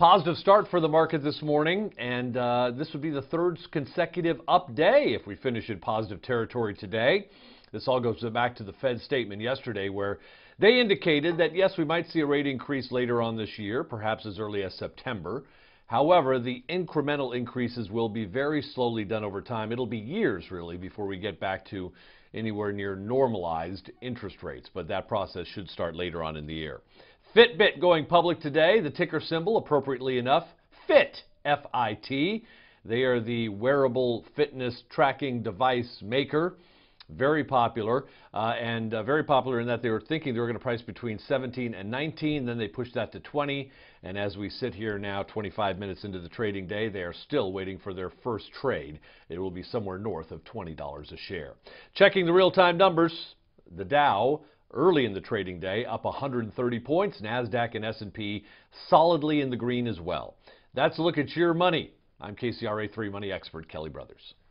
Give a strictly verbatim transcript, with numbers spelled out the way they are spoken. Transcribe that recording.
Positive start for the market this morning, and uh, this would be the third consecutive up day if we finish in positive territory today. This all goes back to the Fed statement yesterday where they indicated that, yes, we might see a rate increase later on this year, perhaps as early as September. However, the incremental increases will be very slowly done over time. It'll be years, really, before we get back to anywhere near normalized interest rates, but that process should start later on in the year. Fitbit going public today, the ticker symbol, appropriately enough, FIT, F I T. They are the wearable fitness tracking device maker. Very popular, uh, and uh, very popular in that they were thinking they were going to price between seventeen and nineteen, then they pushed that to twenty, and as we sit here now, twenty-five minutes into the trading day, they are still waiting for their first trade. It will be somewhere north of twenty dollars a share. Checking the real-time numbers, the Dow early in the trading day up one hundred thirty points, NASDAQ and S and P solidly in the green as well. That's a look at your money. I'm K C R A three Money expert Kelly Brothers.